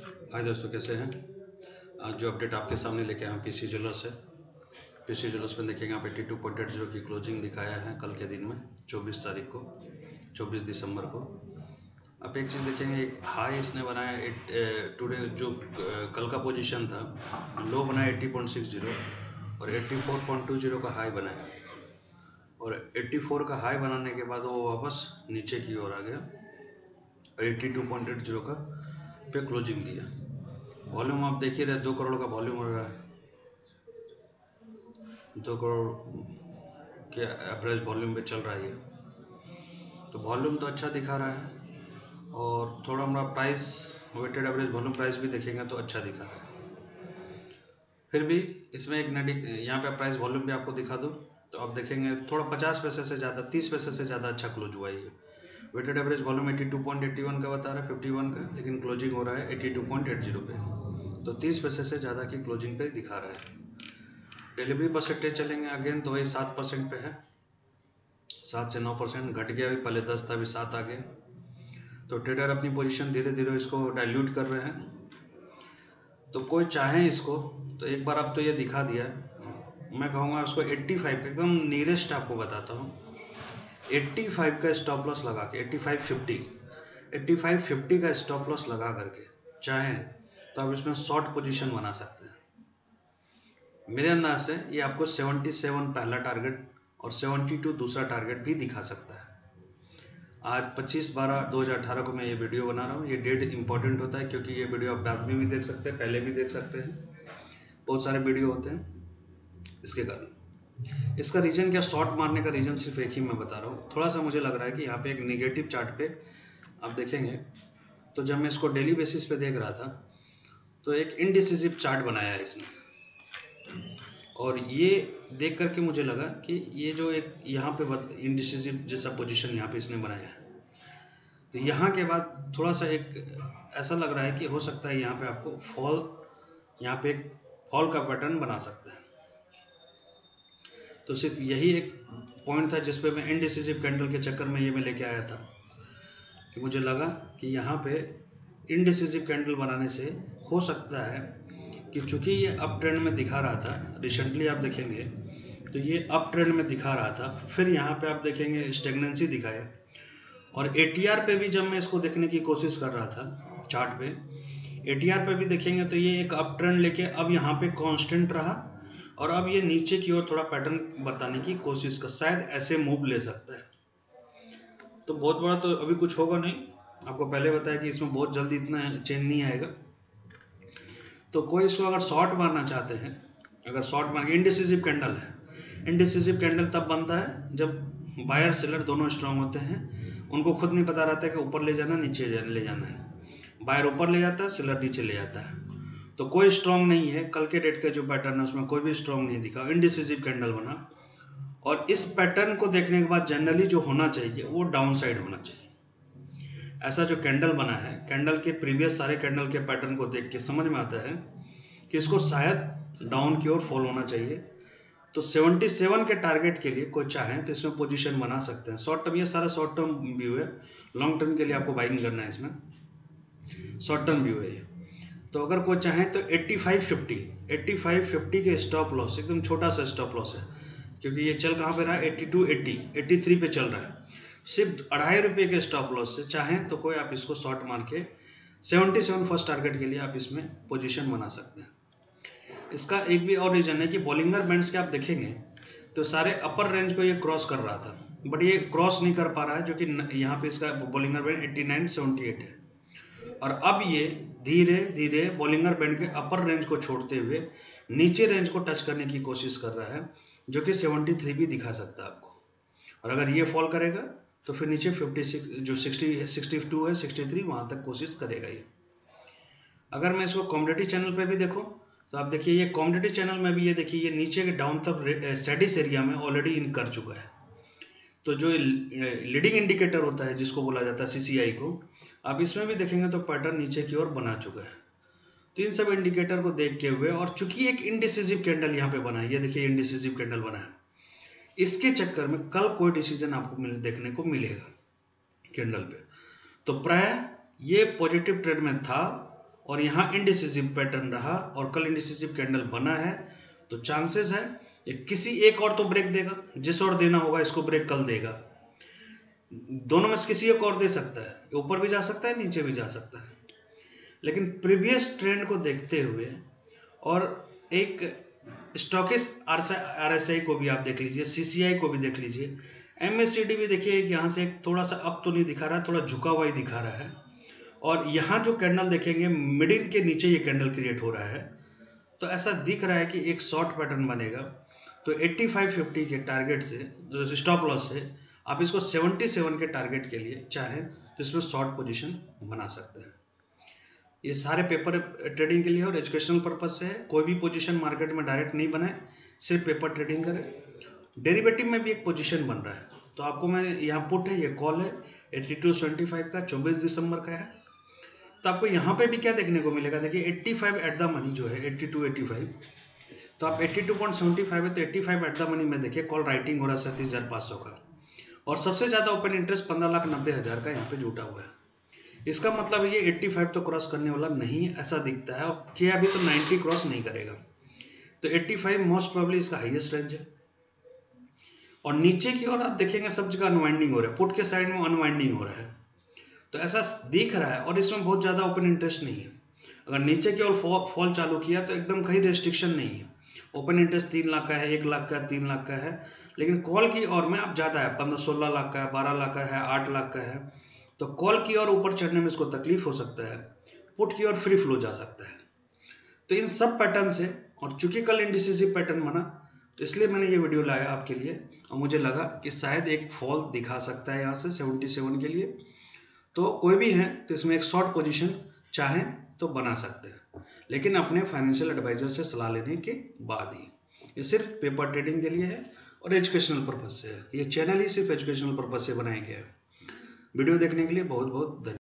हाय दोस्तों, कैसे हैं। आज जो अपडेट आपके सामने लेके आए हैं पीसी ज्वेलर्स है। पीसी ज्वेलर्स में देखेंगे आप 82.80 की क्लोजिंग दिखाया है कल के दिन में 24 तारीख को, 24 दिसंबर को। आप एक चीज़ देखेंगे, एक हाई इसने बनाया टुडे जो कल का पोजीशन था, लो बनाया 80.60 और 84.20 का हाई बनाया, और 84 का हाई बनाने के बाद वो वापस नीचे की ओर आ गया और 82.80 का पे क्लोजिंग दिया। वॉल्यूम आप देख ही रहे, 2 करोड़ का वॉल्यूम हो रहा है। 2 करोड़ के एवरेज वॉल्यूम पे चल रहा है ये, तो वॉल्यूम तो अच्छा दिखा रहा है। और थोड़ा हमारा price, weighted average volume price भी देखेंगे तो अच्छा दिखा रहा है। फिर भी इसमें एक यहाँ पे प्राइस वॉल्यूम भी आपको दिखा दूँ तो आप देखेंगे थोड़ा 50 पैसे से ज़्यादा, 30 पैसे से ज़्यादा अच्छा क्लोज हुआ है ये। वेटेड एवरेज वॉल्यूम 82.81 का बता रहा है, 51 का, लेकिन क्लोजिंग हो रहा है 82.80 पे, तो 30 पैसे से ज़्यादा की क्लोजिंग पे दिखा रहा है। डिलीवरी परसेंटेज चलेंगे अगेन तो वही 7% पे है, 7 से 9% घट गया, भी पहले 10 था, अभी 7 आ गया। तो ट्रेडर अपनी पोजीशन धीरे धीरे इसको डाइल्यूट कर रहे हैं। तो कोई चाहे इसको तो एक बार अब तो ये दिखा दिया है, मैं कहूँगा उसको 85 एकदम नियरेस्ट आपको बताता हूँ, 85 का स्टॉप लॉस लगा के, 8550 का स्टॉप लॉस लगा करके चाहे तो आप इसमें शॉर्ट पोजीशन बना सकते हैं। मेरे अंदाज से ये आपको 77 पहला टारगेट और 72 दूसरा टारगेट भी दिखा सकता है। आज 25/12/2018 को मैं ये वीडियो बना रहा हूँ। ये डेट इंपॉर्टेंट होता है क्योंकि ये वीडियो आप बाद में भी देख सकते हैं, पहले भी देख सकते हैं, बहुत सारे वीडियो होते हैं इसके कारण। इसका रीजन क्या, शॉर्ट मारने का रीजन सिर्फ एक ही मैं बता रहा हूँ। थोड़ा सा मुझे लग रहा है कि यहाँ पे एक निगेटिव चार्ट पे आप देखेंगे तो जब मैं इसको डेली बेसिस पे देख रहा था तो एक इनडिसिसिव चार्ट बनाया है इसने, और ये देख करके मुझे लगा कि ये जो एक यहाँ पे इनडिसिसिव जैसा पोजीशन यहाँ पे इसने बनाया है, तो यहाँ के बाद थोड़ा सा एक ऐसा लग रहा है कि हो सकता है यहाँ पे आपको फॉल, यहाँ पे एक फॉल का पैटर्न बना सकता है। तो सिर्फ यही एक पॉइंट था जिसपे मैं इनडिसिसिव कैंडल के चक्कर में ये मैं लेके आया था, कि मुझे लगा कि यहाँ पे इनडिसिसिव कैंडल बनाने से हो सकता है कि चूंकि ये अप ट्रेंड में दिखा रहा था, रिसेंटली आप देखेंगे तो ये अप ट्रेंड में दिखा रहा था, फिर यहाँ पे आप देखेंगे स्टेगनेंसी दिखाए, और ATR पे भी जब मैं इसको देखने की कोशिश कर रहा था चार्ट पे, ATR पे भी देखेंगे तो ये एक अप ट्रेंड लेके अब यहाँ पे कांस्टेंट रहा, और अब ये नीचे की ओर थोड़ा पैटर्न बताने की कोशिश कर, शायद ऐसे मूव ले सकता है। तो बहुत बड़ा तो अभी कुछ होगा नहीं, आपको पहले बताया कि इसमें बहुत जल्दी इतना चेंज नहीं आएगा। तो कोई इसको अगर शॉर्ट मारना चाहते हैं, अगर शॉर्ट मार के, इनडिसिसिव कैंडल है, इनडिसिसिव कैंडल तब बनता है जब बायर सेलर दोनों स्ट्रांग होते हैं, उनको खुद नहीं पता रहता है कि ऊपर ले जाना नीचे ले जाना है, बायर ऊपर ले जाता है, सेलर नीचे ले जाता है। तो कोई स्ट्रांग नहीं है, कल के डेट का जो पैटर्न है उसमें कोई भी स्ट्रांग नहीं दिखा, इनडिसिसिव कैंडल बना। और इस पैटर्न को देखने के बाद जनरली जो होना चाहिए वो डाउन साइड होना चाहिए। ऐसा जो कैंडल बना है, कैंडल के प्रीवियस सारे कैंडल के पैटर्न को देख के समझ में आता है कि इसको शायद डाउन की ओर फॉल होना चाहिए। तो 77 के टारगेट के लिए कोई चाहे तो इसमें पोजीशन बना सकते हैं। शॉर्ट टर्म, ये सारा शॉर्ट टर्म व्यू है, लॉन्ग टर्म के लिए आपको बाइंग करना है, इसमें शॉर्ट टर्म व्यू है ये। तो अगर कोई चाहे तो 8550 के स्टॉप लॉस, एकदम छोटा सा स्टॉप लॉस है, क्योंकि ये चल कहाँ पे रहा है, 8280 83 पे चल रहा है, सिर्फ ₹2.5 के स्टॉप लॉस से चाहें तो कोई आप इसको शॉर्ट मार के 77 फर्स्ट टारगेट के लिए आप इसमें पोजीशन बना सकते हैं। इसका एक भी और रीजन है कि बॉलिंगर बैंड्स के आप देखेंगे तो सारे अपर रेंज को ये क्रॉस कर रहा था, बट ये क्रॉस नहीं कर पा रहा है, जो कि यहाँ पे इसका बॉलिंगर बैंड 8978 है, और अब ये धीरे धीरे बॉलिंगर बैंड के अपर रेंज को छोड़ते हुए नीचे रेंज को टच करने की कोशिश कर रहा है, जो कि 73 भी दिखा सकता है आपको। और अगर ये फॉल करेगा तो फिर नीचे 56 जो 62 है 63 वहां तक कोशिश करेगा ये। अगर मैं इसको कॉमोडिटी चैनल पे भी देखूं तो आप देखिए ये कॉमोडिटी चैनल में भी ये देखिए ये नीचे के डाउन तक सैडिस एरिया में ऑलरेडी इन कर चुका है। तो जो लीडिंग इंडिकेटर होता है जिसको बोला जाता है CCI को, आप इसमें भी देखेंगे तो पैटर्न नीचे की ओर बना चुका है। तो इन सब इंडिकेटर को देखते हुए, और चूंकि एक इनडिसिसिव कैंडल यहाँ पे बना है, ये देखिए इनडिसिसिव कैंडल बना है, इसके चक्कर में कल कोई डिसीजन आपको देखने को मिलेगा कैंडल पे। तो प्राय ये पॉजिटिव ट्रेंड में था और यहाँ इंडिसिसिव पैटर्न रहा और कल इंडिसिसिव कैंडल बना है, तो चांसेस है ये किसी एक और तो ब्रेक देगा, जिस और देना होगा इसको ब्रेक कल देगा। दोनों में से किसी एक और दे सकता है, ऊपर भी जा सकता है नीचे भी जा सकता है। लेकिन प्रीवियस ट्रेंड को देखते हुए और एक स्टॉकिस्ट RSI को भी आप देख लीजिए, CCI को भी देख लीजिए, MACD भी देखिए यहाँ से थोड़ा सा अप तो नहीं दिखा रहा है, थोड़ा झुका हुआ ही दिखा रहा है। और यहाँ जो कैंडल देखेंगे मिडिल के नीचे ये कैंडल क्रिएट हो रहा है, तो ऐसा दिख रहा है कि एक शॉर्ट पैटर्न बनेगा। तो 8550 के टारगेट से, स्टॉप लॉस से आप इसको 77 के टारगेट के लिए चाहें तो इसमें शॉर्ट पोजीशन बना सकते हैं। ये सारे पेपर ट्रेडिंग के लिए और एजुकेशनल पर्पज से है। कोई भी पोजीशन मार्केट में डायरेक्ट नहीं बनाए, सिर्फ पेपर ट्रेडिंग करें। डेरिवेटिव में भी एक पोजीशन बन रहा है, तो आपको मैं यहाँ पुट है, ये कॉल है 82.75 का, 24 दिसंबर का है। तो आपको यहाँ पे भी क्या देखने को मिलेगा, देखिए 85 एट द मनी जो है 82.85, तो आप 82.75 है तो 85 एट द मनी में देखिए कॉल राइटिंग हो रहा है 37,500 का, और सबसे ज़्यादा ओपन इंटरेस्ट 15,90,000 का यहाँ पे जुटा हुआ है। इसका मतलब ये 85 तो क्रॉस करने वाला नहीं ऐसा दिखता है, और क्या अभी तो 90 क्रॉस नहीं करेगा, तो 85 मोस्ट प्रोबेबली इसका हाईएस्ट रेंज है। और नीचे की ओर आप देखेंगे सब जगह अनवाइंडिंग हो रहा है, पुट के साइड में अनवाइंडिंग हो रहा है, तो ऐसा दिख रहा है। और इसमें बहुत ज़्यादा ओपन इंटरेस्ट नहीं है। अगर नीचे की ओर फॉल चालू किया तो एकदम कहीं रेस्ट्रिक्शन नहीं है। ओपन इंटरेस्ट 3 लाख का है, 1 लाख का, 3 लाख का है, लेकिन कॉल की ओर में अब ज़्यादा है, 16 लाख का है, 12 लाख का है, 8 लाख का है। तो कॉल की ओर ऊपर चढ़ने में इसको तकलीफ हो सकता है, पुट की ओर फ्री फ्लो जा सकता है। तो इन सब पैटर्न से, और चूंकि कल इंडिसिसिव पैटर्न बना तो इसलिए मैंने ये वीडियो लाया आपके लिए, और मुझे लगा कि शायद एक फॉल दिखा सकता है यहाँ से 77 के लिए। तो कोई भी है तो इसमें एक शॉर्ट पोजीशन चाहें तो बना सकते हैं, लेकिन अपने फाइनेंशियल एडवाइजर से सलाह लेने के बाद ही। ये सिर्फ पेपर ट्रेडिंग के लिए है और एजुकेशनल पर्पज से है। ये चैनल ही सिर्फ एजुकेशनल पर्पज से बनाया गया है। वीडियो देखने के लिए बहुत बहुत धन्यवाद।